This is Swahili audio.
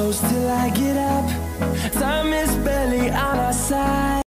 close till I get up. Time is barely on our side.